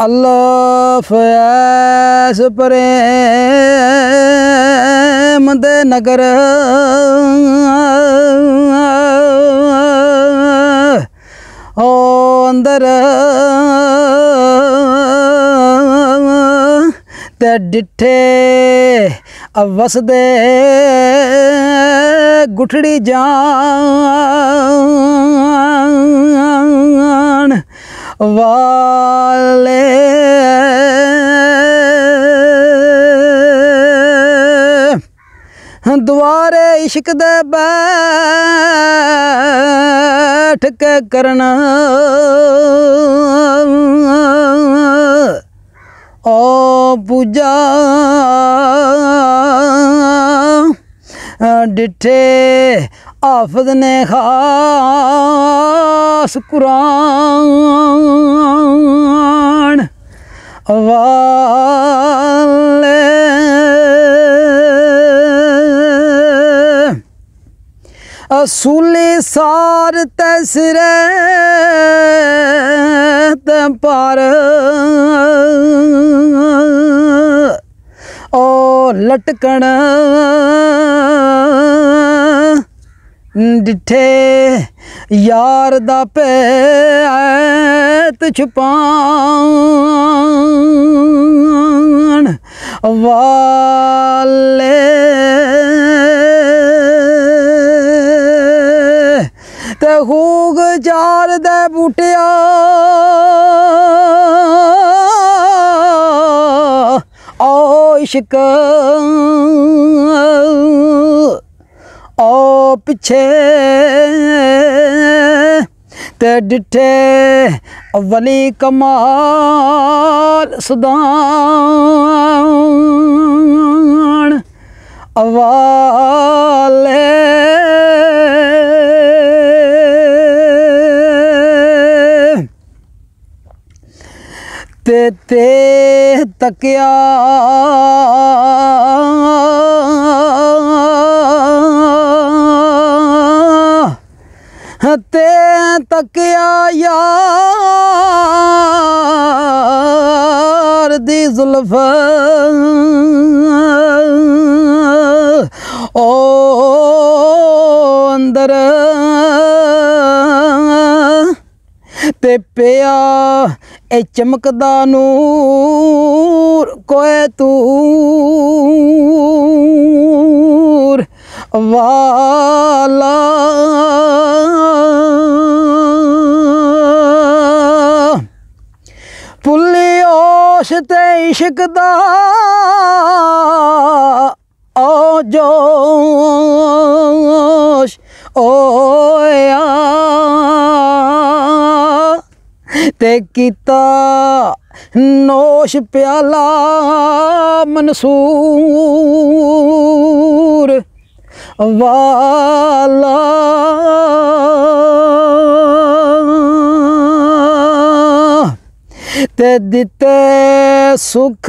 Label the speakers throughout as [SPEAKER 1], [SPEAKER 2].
[SPEAKER 1] अल्लाह फैस प्रेम दे नगर ओ अंदर ते डिठे वसदे गुठड़ी जान वाले द्वारे इश्क दे बैठ के करना ओ पूजा डिठे हाफिज ने खास कुरान वाले असूली सार तसरे पर ओ लटकण डिठे यार दा पैत छुपान वाले ते खूग चार दे बूटिया ओ इश्क ओ पिछे ते डिठे वली कमाल सुदान वाले ते तकिया ते तकिया यार दी जुल्फ ओ अंदर ते पिया ए चमकदा नूर कोए तूर वाला पुली ओश ते इश्क दा ओ जोश ओया ते कीता नोश प्याला मंसूर वाला ते दिते सुख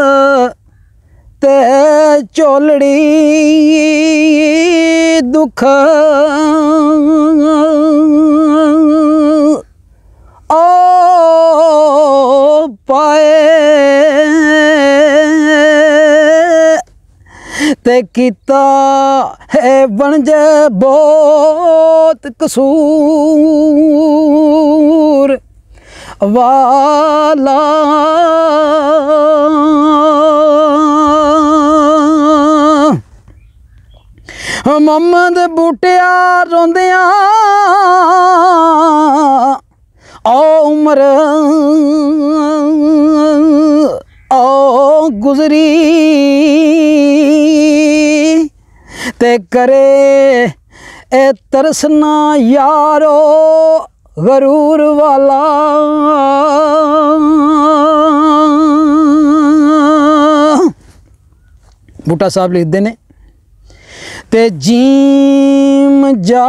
[SPEAKER 1] ते चोलड़ी दुख ओ पाए ते कीता है बनजे बहुत कसूर वाला मोहम्मद बूटिया रोंदिया ओ उमर ओ गुजरी ते करे ए तरसना यारो गरूर वाला बूटा साहब लिखते ने ते जीम जा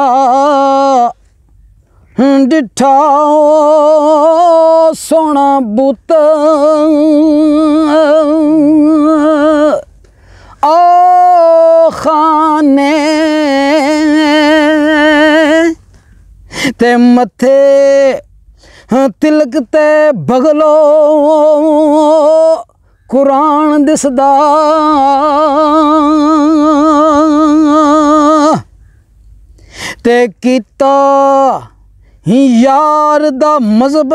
[SPEAKER 1] डिठा सोना बुत ओ खाने ते मथे तिलक ते बगलो कुरान दिसदा ते कीता यार दा मज़हब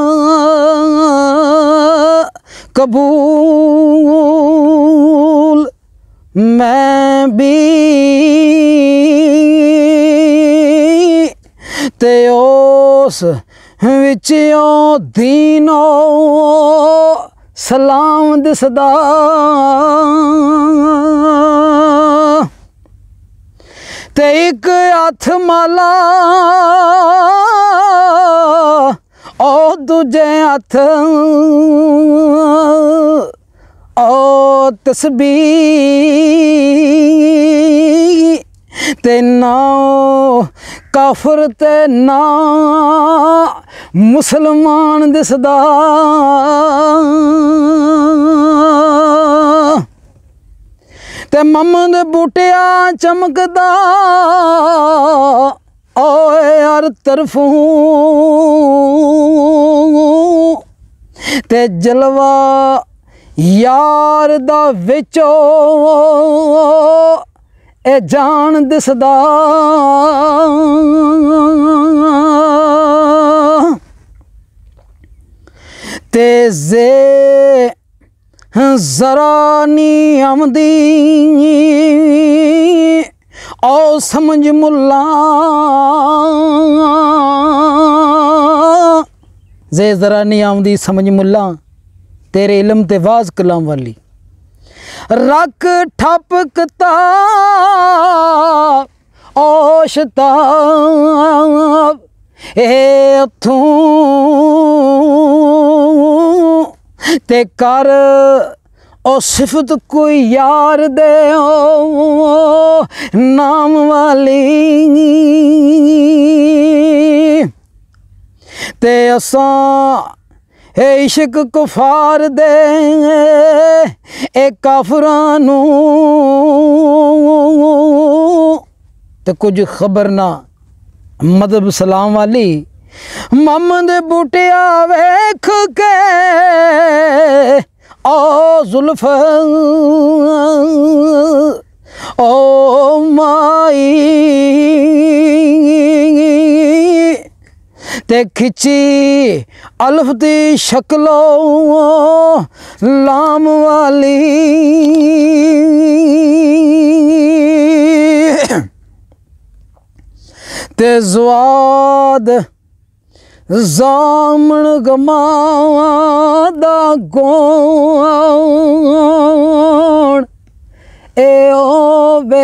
[SPEAKER 1] कबूल मैं भी ते उस विचों दीनो सलाम दिसदा ते एक हथ माला ओ दूजे हथ ओ तस्बीह ते ना काफर ते ना मुसलमान दिसदा ते मम्मद बूटिया चमकदा ओए हर तरफों ते जलवा यार दा विचो ए जान दिसदा ते जे जरा नी आमदी ओ समझ मुल्ला जे जरा नी आमदी समझ मुल्ला तेरे इल्म ते वाज कलाम वाली रख ठप किताब ओ शताब ए अथूं ते कर ओ सिफत कोई यार दे ओ नाम वाली ते असां ए इश्क कुफार दे ए काफरां नूं ते कुछ खबर ना मदब सलाम वाली मम्मद बूटिया वेख के ओ जुल्फ ओ माई ते खिची अल्फ दी शक्लो लाम वाली ते ज़वाद जामन गमादा गोण ए ओ बे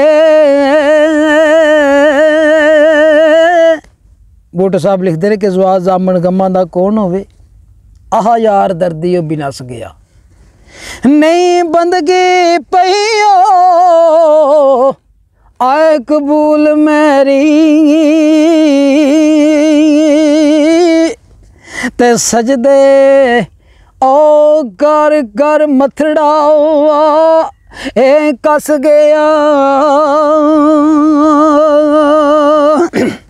[SPEAKER 1] बूटो साहब लिखते रहे कि ज़वाद जामन गमा दा कौन होवे आह यार दर्दी ओ बिनस गया नहीं बंदगी पईओ आए कबूल मेरी ते सजदे ओ कर कर मथड़ा ए कस गया